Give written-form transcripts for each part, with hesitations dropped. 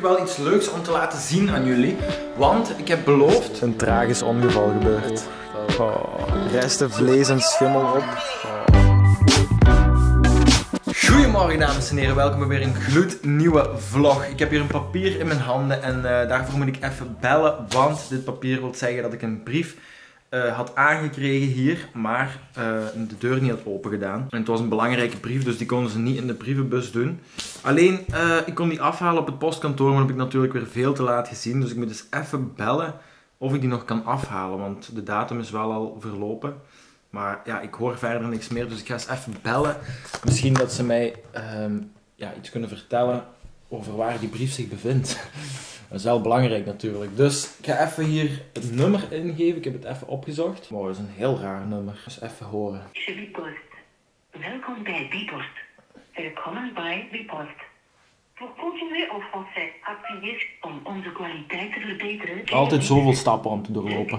Wel iets leuks om te laten zien aan jullie, want ik heb beloofd... Een tragisch ongeval gebeurd. Resten vlees en schimmel op. Goedemorgen dames en heren, welkom bij weer een gloednieuwe vlog. Ik heb hier een papier in mijn handen en daarvoor moet ik even bellen, want dit papier wil zeggen dat ik een brief had aangekregen hier, maar de deur niet had open gedaan. En het was een belangrijke brief, dus die konden ze niet in de brievenbus doen. Alleen, ik kon die afhalen op het postkantoor, maar dat heb ik natuurlijk weer veel te laat gezien. Dus ik moet eens even bellen of ik die nog kan afhalen, want de datum is wel al verlopen. Maar ja, ik hoor verder niks meer, dus ik ga eens even bellen. Misschien dat ze mij iets kunnen vertellen over waar die brief zich bevindt. Dat is wel belangrijk natuurlijk. Dus ik ga even hier het nummer ingeven. Ik heb het even opgezocht. Wow, dat is een heel raar nummer. Dus even horen. Bipost. Welkom bij Bipost. Welkom bij Bipost. Voor continuer en français, appuyez om onze kwaliteit te verbeteren. Altijd zoveel stappen om te doorlopen.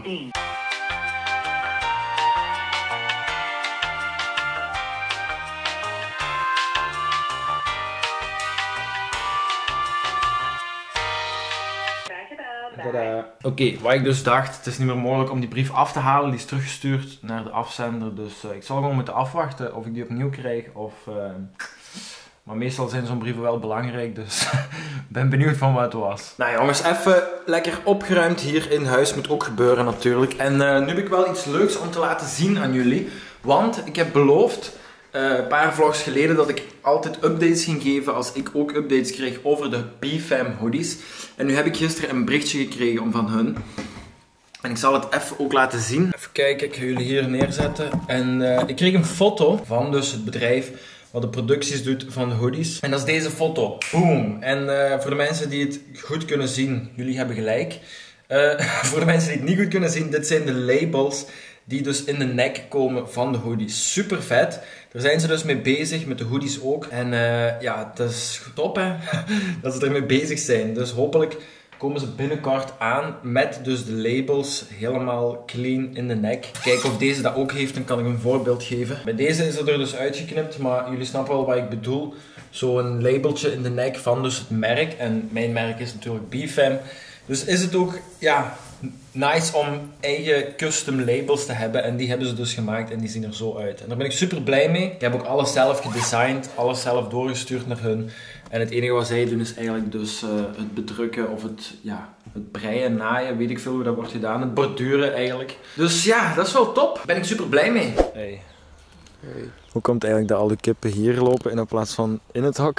Oké, wat ik dus dacht, het is niet meer mogelijk om die brief af te halen. Die is teruggestuurd naar de afzender. Dus ik zal gewoon moeten afwachten of ik die opnieuw krijg. Maar meestal zijn zo'n brieven wel belangrijk, dus ik ben benieuwd van wat het was. Nou jongens, even lekker opgeruimd hier in huis. Moet ook gebeuren natuurlijk. En nu heb ik wel iets leuks om te laten zien aan jullie. Want ik heb beloofd... een paar vlogs geleden dat ik altijd updates ging geven als ik ook updates kreeg over de BFAM hoodies. En nu heb ik gisteren een berichtje gekregen van hun. En ik zal het even ook laten zien. Even kijken, ik ga jullie hier neerzetten. En ik kreeg een foto van dus het bedrijf wat de producties doet van de hoodies. En dat is deze foto. Boom! En voor de mensen die het goed kunnen zien, jullie hebben gelijk. Voor de mensen die het niet goed kunnen zien, dit zijn de labels die dus in de nek komen van de hoodies. Super vet. Daar zijn ze dus mee bezig, met de hoodies ook. En ja, het is top hè, dat ze ermee bezig zijn. Dus hopelijk komen ze binnenkort aan met dus de labels helemaal clean in de nek. Kijken of deze dat ook heeft, dan kan ik een voorbeeld geven. Bij deze is het er dus uitgeknipt, maar jullie snappen wel wat ik bedoel. Zo'n labeltje in de nek van dus het merk. En mijn merk is natuurlijk BFAM. Dus is het ook, ja... nice om eigen custom labels te hebben en die hebben ze dus gemaakt en die zien er zo uit. En daar ben ik super blij mee. Ik heb ook alles zelf gedesigned, alles zelf doorgestuurd naar hun. En het enige wat zij doen is eigenlijk dus het bedrukken of het breien, naaien, weet ik veel hoe dat wordt gedaan. Het borduren eigenlijk. Dus ja, dat is wel top. Daar ben ik super blij mee. Hey. Hey. Hoe komt het eigenlijk dat al de kippen hier lopen in plaats van in het hok?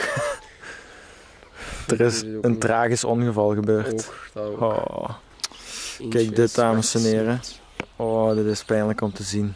Er is een tragisch ongeval gebeurd. Oh. Kijk dit dames en heren. Oh, dit is pijnlijk om te zien.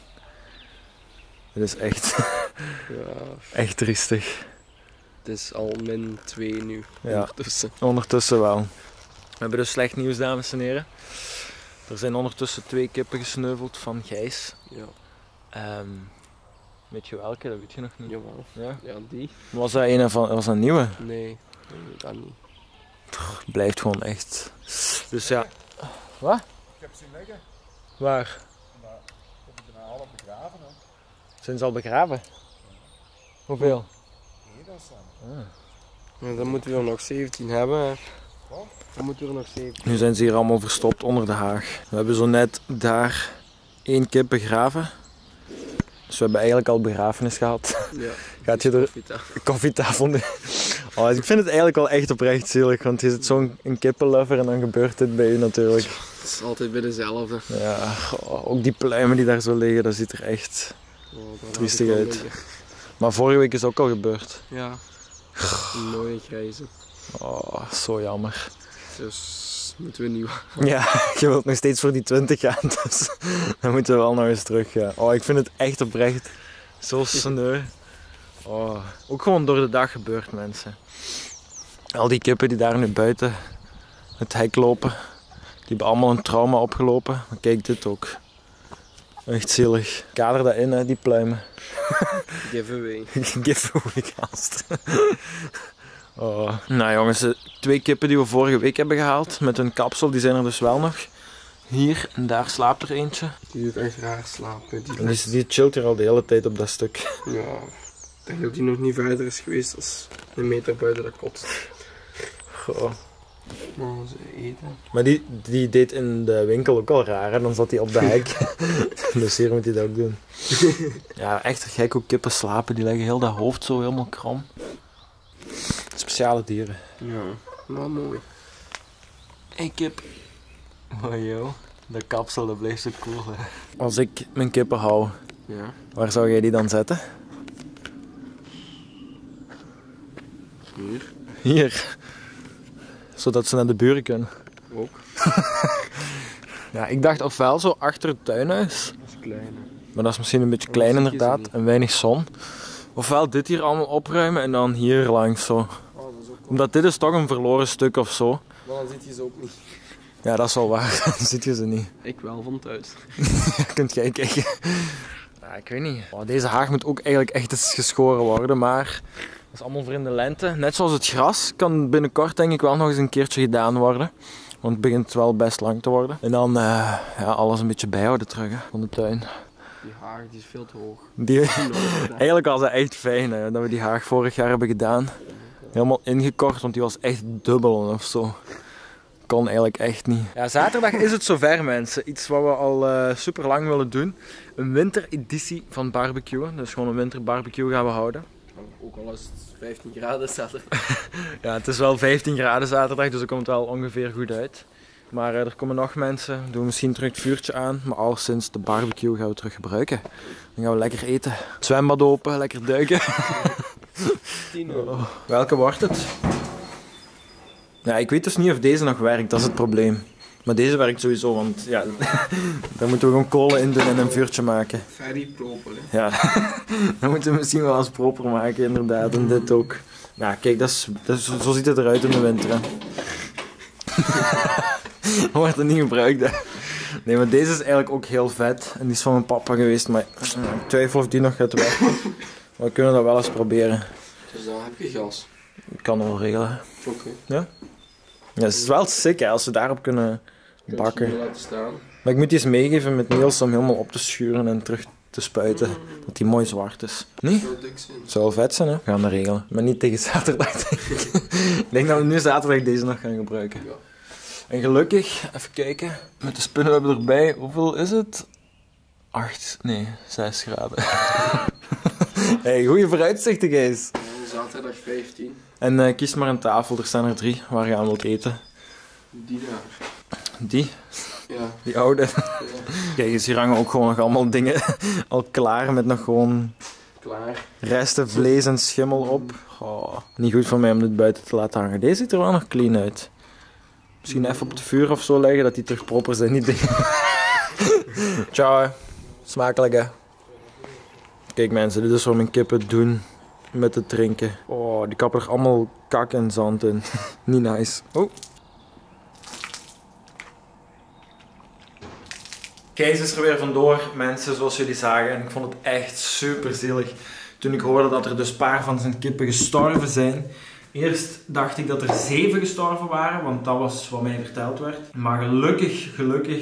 Dit is echt, echt triestig. Het is al -2 nu, ondertussen. Ondertussen wel. We hebben dus slecht nieuws dames en heren. Er zijn ondertussen 2 kippen gesneuveld van Gijs. Ja. Weet je welke? Dat weet je nog niet. Jawel. Ja? Ja, die. Was dat een nieuwe? Nee, dat niet. Het blijft gewoon echt... Dus ja... Wat? Ik heb ze zien liggen. Waar? Of ik ben al begraven. Hè. Zijn ze al begraven? Hoeveel? Nee, dat is dan. Ja, dan moeten we er nog 17 hebben. Hè. Dan moeten we er nog 17. Nu zijn ze hier allemaal verstopt onder de haag. We hebben zo net daar 1 kip begraven. Dus we hebben eigenlijk al begrafenis gehad. Ja, gaat je er koffietafel nu? Oh, ik vind het eigenlijk wel echt oprecht zielig, want je zit zo'n kippenlover en dan gebeurt dit bij u natuurlijk. Het is altijd bij dezelfde. Ja, ook die pluimen die daar zo liggen, dat ziet er echt triestig uit. Liggen. Maar vorige week is het ook al gebeurd. Ja, een mooie grijze. Oh, zo jammer. Dus moeten we nieuw. Ja, je wilt nog steeds voor die 20 gaan, dus dan moeten we wel nog eens terug gaan. Oh, ik vind het echt oprecht zo sneu. Oh, ook gewoon door de dag gebeurt, mensen. Al die kippen die daar nu buiten het hek lopen, die hebben allemaal een trauma opgelopen. Maar kijk dit ook. Echt zielig. Kader dat in, hè, die pluimen. Giveaway. Giveaway gast. Oh. Nou jongens, de 2 kippen die we vorige week hebben gehaald met hun kapsel, die zijn er dus wel nog. Hier en daar slaapt er eentje. Die doet echt raar slapen. Die chillt hier al de hele tijd op dat stuk. Ja, ik denk dat die nog niet verder is geweest als een meter buiten dat kot. Goh. Mogen ze eten? Maar die deed in de winkel ook al raar, hè? Dan zat hij op de hek. Dus hier moet hij dat ook doen. Ja, echt gek hoe kippen slapen. Die leggen heel dat hoofd zo helemaal krom. Speciale dieren. Ja, maar mooi. Hey kip. Oh joh, de kapsel, dat blijft zo cool. Hè. Als ik mijn kippen hou, Ja. waar zou jij die dan zetten? Hier. Hier. Zodat ze naar de buren kunnen. Ook. Ja, ik dacht ofwel zo achter het tuinhuis. Dat is klein. Maar dat is misschien een beetje klein zie je ze inderdaad. niet. En weinig zon. Ofwel dit hier allemaal opruimen en dan hier langs zo. Oh, dat is ook cool. Omdat dit is toch een verloren stuk of zo. Maar dan ziet je ze ook niet. Ja, dat is wel waar. Dan ziet je ze niet. Ik wel van thuis. Kunt jij kijken. Ja, ik weet niet. Oh, deze haag moet ook eigenlijk echt eens geschoren worden, maar dat is allemaal voor in de lente. Net zoals het gras kan binnenkort denk ik wel nog eens een keertje gedaan worden. Want het begint wel best lang te worden. En dan ja, alles een beetje bijhouden terug hè, van de tuin. Die haag die is veel te hoog. Eigenlijk was het echt fijn hè, dat we die haag vorig jaar hebben gedaan. Helemaal ingekort, want die was echt dubbel of zo. Kon eigenlijk echt niet. Ja, zaterdag is het zover mensen. Iets wat we al super lang willen doen. Een wintereditie van barbecuen. Dus gewoon een winterbarbecue gaan we houden. Ook al is het 15 graden zaterdag. Ja, het is wel 15 graden zaterdag, dus dat komt wel ongeveer goed uit. Maar er komen nog mensen, doen misschien terug het vuurtje aan. Maar al sinds de barbecue gaan we terug gebruiken. Dan gaan we lekker eten. Het zwembad open, lekker duiken. 10 euro. Welke wordt het? Ja, ik weet dus niet of deze nog werkt, dat is het probleem. Maar deze werkt sowieso, want ja, daar moeten we gewoon kolen in doen en een vuurtje maken. Very proper, hè. Ja, dat moeten we misschien wel eens proper maken inderdaad, en dit ook. Ja, kijk, zo ziet het eruit in de winter. Hè. Wordt er niet gebruikt, hè. Nee, maar deze is eigenlijk ook heel vet. En die is van mijn papa geweest, maar ik twijfel of die nog gaat werken. Maar we kunnen dat wel eens proberen. Dus dan heb je gas. Ik kan het wel regelen. Oké. Ja, het is wel sick hè, als we daarop kunnen bakken. Kun je laten staan. Maar ik moet die eens meegeven met Niels om helemaal op te schuren en terug te spuiten. Dat die mooi zwart is. Nee? Zo dik zijn. Het zou wel vet zijn hè. We gaan dat regelen. Maar niet tegen zaterdag denk ik. Ik denk dat we nu zaterdag deze nog gaan gebruiken. Ja. En gelukkig, even kijken. Met de spinnenweb erbij, hoeveel is het? 6 graden. Hey, goeie vooruitzichten guys. Zaterdag 15. En kies maar een tafel, er staan er 3 waar je aan wilt eten. Die daar. Die? Ja. Die oude. Ja. Kijk eens, hier hangen ook gewoon nog allemaal dingen al klaar met nog gewoon Klaar. resten vlees en schimmel op. Oh, niet goed voor mij om dit buiten te laten hangen. Deze ziet er wel nog clean uit. Misschien even op het vuur of zo leggen, dat die terug proper zijn, die dingen. Ciao, hè. Smakelijk hè. Kijk mensen, dit is wat mijn kippen doen met het drinken. Oh, die kappen er allemaal kak en zand in. Niet nice. Oh. Gijs is er weer vandoor, mensen, zoals jullie zagen. En ik vond het echt super zielig toen ik hoorde dat er dus een paar van zijn kippen gestorven zijn. Eerst dacht ik dat er 7 gestorven waren, want dat was wat mij verteld werd. Maar gelukkig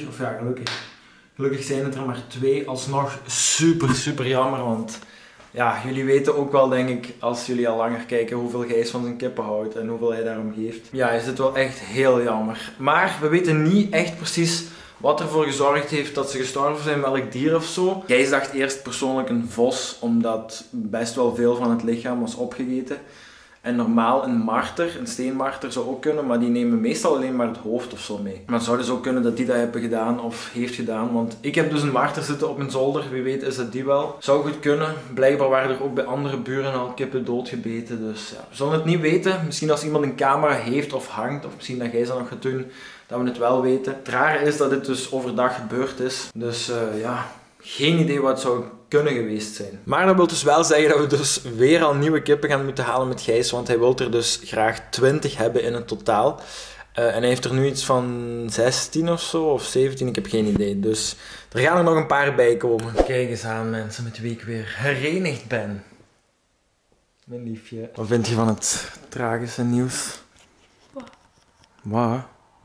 zijn het er maar 2. Alsnog super jammer, want ja, jullie weten ook wel denk ik, als jullie al langer kijken, hoeveel Gijs van zijn kippen houdt en hoeveel hij daarom geeft. Ja, is het wel echt heel jammer. Maar we weten niet echt precies wat ervoor gezorgd heeft dat ze gestorven zijn, welk dier of zo. Gijs dacht eerst persoonlijk een vos, omdat best wel veel van het lichaam was opgegeten. En normaal een marter, een steenmarter zou ook kunnen, maar die nemen meestal alleen maar het hoofd of zo mee. Maar het zou dus ook kunnen dat die dat hebben gedaan of heeft gedaan, want ik heb dus een marter zitten op mijn zolder, wie weet is het die wel. Zou goed kunnen, blijkbaar waren er ook bij andere buren al kippen doodgebeten, dus ja. We zullen het niet weten, misschien als iemand een camera heeft of hangt, of misschien dat jij dat nog gaat doen, dat we het wel weten. Het rare is dat dit dus overdag gebeurd is, dus ja, geen idee wat het zou kunnen geweest zijn. Maar dat wil dus wel zeggen dat we dus weer al nieuwe kippen gaan moeten halen met Gijs, want hij wil er dus graag 20 hebben in het totaal. En hij heeft er nu iets van 16 of zo, of 17, ik heb geen idee. Dus er gaan er nog een paar bij komen. Kijk eens aan mensen met wie ik weer herenigd ben. Mijn liefje. Wat vind je van het tragische nieuws? Wat?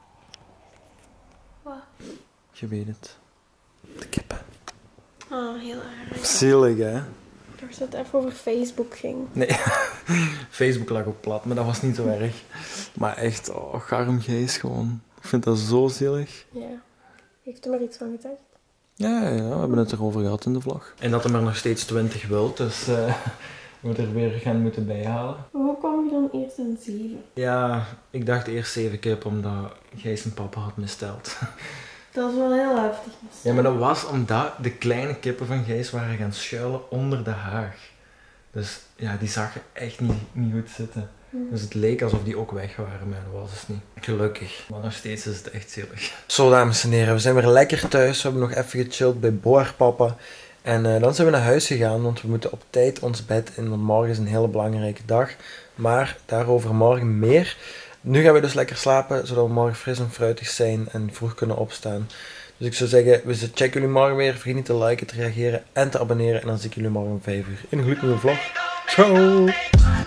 Wat? Je weet het. De kippen. Oh, heel erg. Zielig, hè? Ik dacht dat het even over Facebook ging. Nee, Facebook lag ook plat, maar dat was niet zo erg. Maar echt, garm Gijs gewoon. Ik vind dat zo zielig. Ja. Heeft er maar iets van gezegd? Ja, we hebben het erover gehad in de vlog. En dat hij er nog steeds 20 wil, dus we moeten er weer gaan moeten bijhalen. Hoe kwam je dan eerst in 7? Ja, ik dacht eerst 7 kip omdat Gijs zijn papa had missteld. Dat is wel heel heftig. Ja, maar dat was omdat de kleine kippen van Gijs waren gaan schuilen onder de haag. Dus ja, die zagen echt niet goed zitten. Dus het leek alsof die ook weg waren, maar dat was het niet. Gelukkig. Maar nog steeds is het echt zielig. Zo, dames en heren, we zijn weer lekker thuis. We hebben nog even gechilled bij Boerpapa. En dan zijn we naar huis gegaan, want we moeten op tijd ons bed in, want morgen is een hele belangrijke dag. Maar daarover morgen meer. Nu gaan we dus lekker slapen, zodat we morgen fris en fruitig zijn en vroeg kunnen opstaan. Dus ik zou zeggen, we checken jullie morgen weer. Vergeet niet te liken, te reageren en te abonneren. En dan zie ik jullie morgen om 5 uur in een gloednieuwe vlog. Ciao!